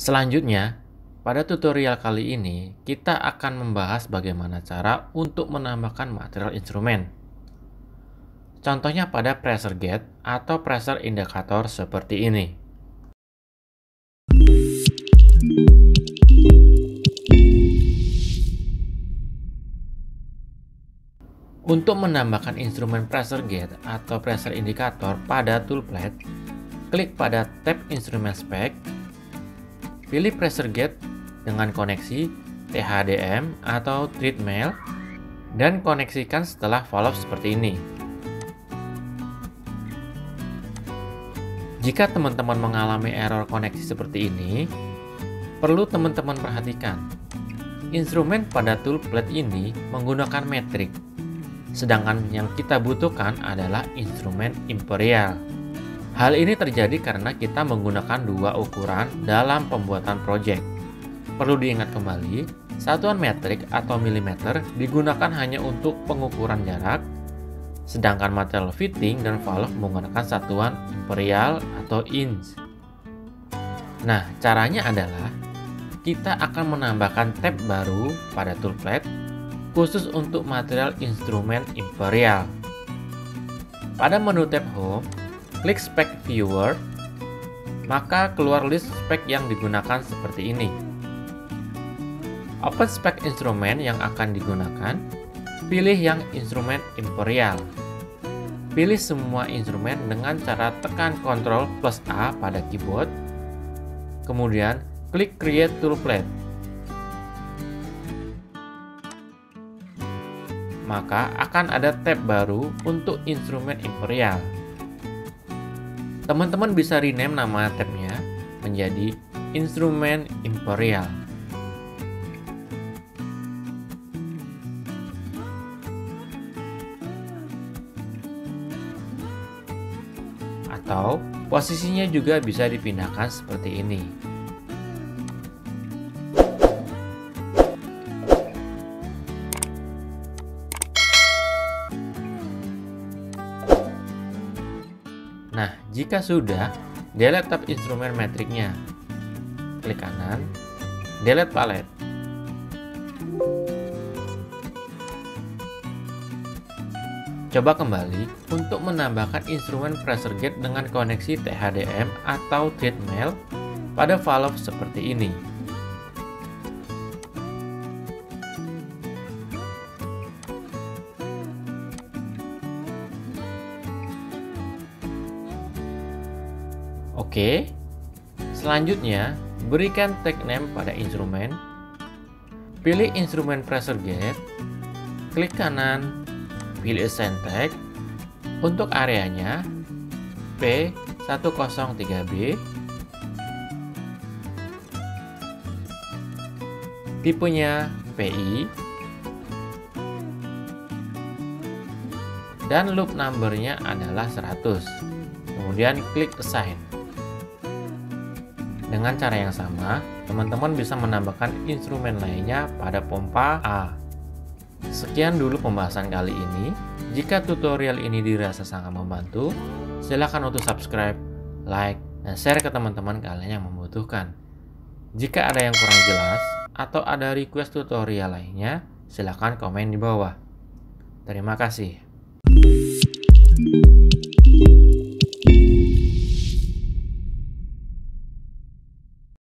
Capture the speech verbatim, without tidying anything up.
Selanjutnya, pada tutorial kali ini kita akan membahas bagaimana cara untuk menambahkan material instrumen. Contohnya pada pressure gauge atau pressure indicator seperti ini. Untuk menambahkan instrumen pressure gauge atau pressure indicator pada tool plate, klik pada tab instrumen spek, pilih pressure gauge dengan koneksi T H D M atau treadmill dan koneksikan setelah valve seperti ini. Jika teman-teman mengalami error koneksi seperti ini, perlu teman-teman perhatikan. Instrumen pada tool plate ini menggunakan metrik, sedangkan yang kita butuhkan adalah instrumen imperial. Hal ini terjadi karena kita menggunakan dua ukuran dalam pembuatan proyek. Perlu diingat kembali, satuan metrik atau milimeter digunakan hanya untuk pengukuran jarak, sedangkan material fitting dan valve menggunakan satuan imperial atau inch. Nah, caranya adalah kita akan menambahkan tab baru pada tool plate khusus untuk material instrumen imperial. Pada menu tab Home, klik Spec Viewer, maka keluar list spek yang digunakan seperti ini. Open spek instrumen yang akan digunakan, pilih yang instrumen imperial. Pilih semua instrumen dengan cara tekan Ctrl plus A pada keyboard, kemudian klik Create Tool Plate. Maka akan ada tab baru untuk instrumen imperial. Teman-teman bisa rename nama tabnya menjadi instrumen imperial. Atau posisinya juga bisa dipindahkan seperti ini. Nah, jika sudah, delete tab instrumen metriknya. Klik kanan, delete palette. Coba kembali untuk menambahkan instrumen pressure gauge dengan koneksi T H D M atau treadmill pada valve seperti ini. Oke, selanjutnya berikan tag name pada instrumen, pilih instrumen pressure gauge, klik kanan, pilih assign tag, untuk areanya P seratus tiga B, tipenya P I, dan loop numbernya adalah seratus, kemudian klik assign. Dengan cara yang sama, teman-teman bisa menambahkan instrumen lainnya pada pompa A. Sekian dulu pembahasan kali ini. Jika tutorial ini dirasa sangat membantu, silakan untuk subscribe, like, dan share ke teman-teman kalian yang membutuhkan. Jika ada yang kurang jelas atau ada request tutorial lainnya, silakan komen di bawah. Terima kasih.